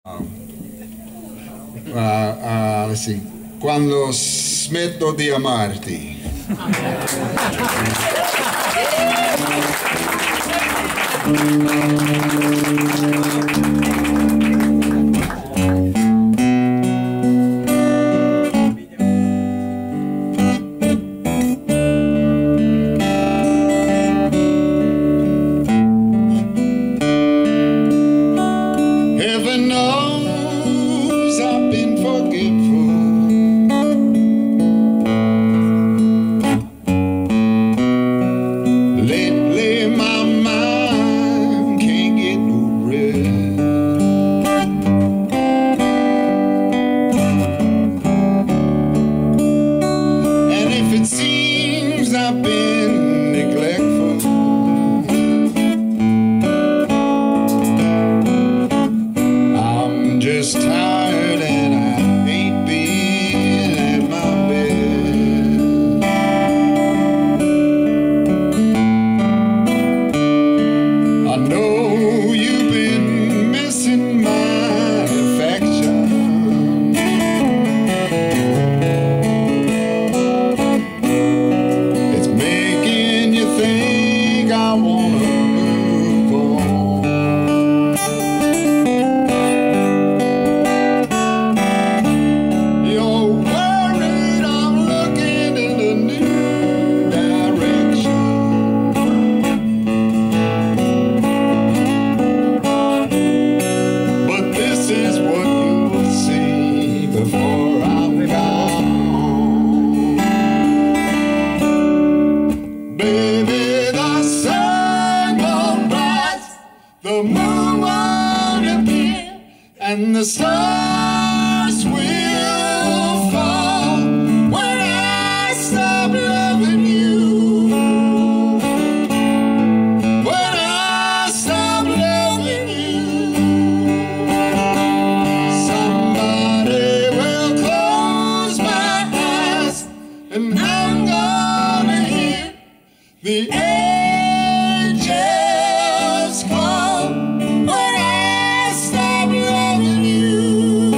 Let's see. Quando smetto di amarti. Heaven knows I've been forgetful. Lately my mind can't get no rest. And if it seems I've been neglectful, I'm just tired and I hate being at my best. I know you've been missing my affection. It's making you think I wanna move on. You're worried I'm looking in a new direction. But this is what you'll see before I'm gone. Baby, the sun won't rise, the moon won't appear, and the stars will fall when I stop loving you. When I stop loving you, somebody will close my eyes, and I'm gonna hear the angels call when I stop loving you.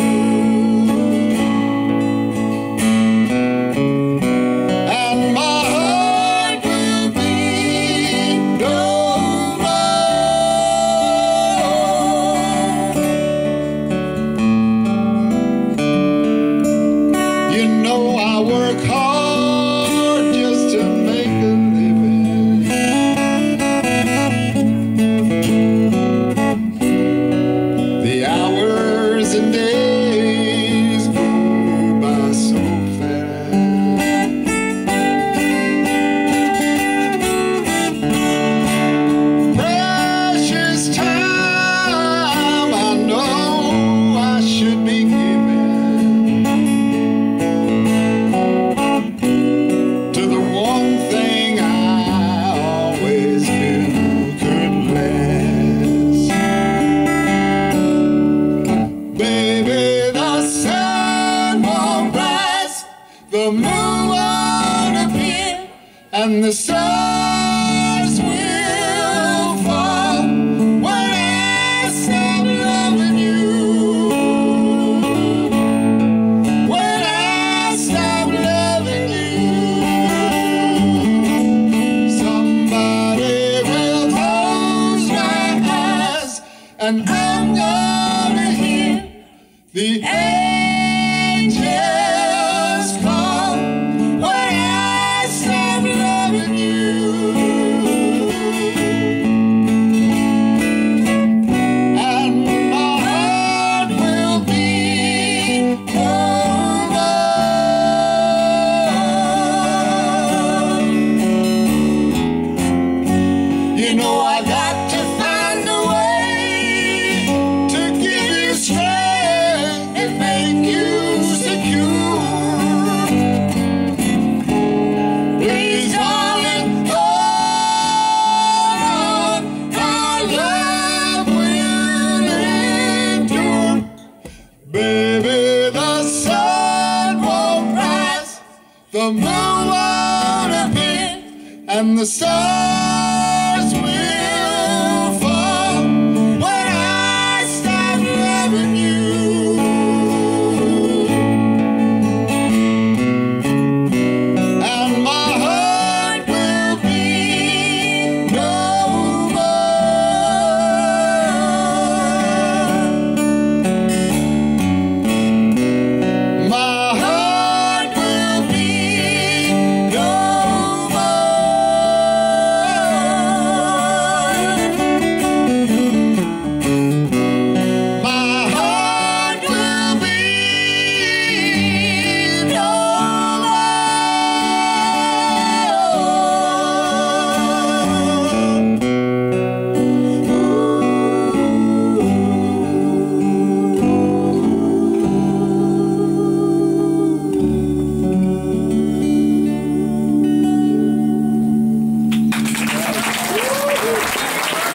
And my heart will be no more. You know I work hard just to make a living. The hours and days go by so fast. Precious time I know I should be giving to the one thing I always knew could last. Baby, the sun won't rise, the moon won't appear, and the stars will fall when I stop loving you. When I stop loving you, somebody will close my eyes, and I'm gonna hear the angels call when I stop loving you. And my heart will be no more. You know I got to find a way to give you strength and make you secure. Please, darling, hold on, our love will endure. Baby, the sun won't rise, the moon won't appear, and the stars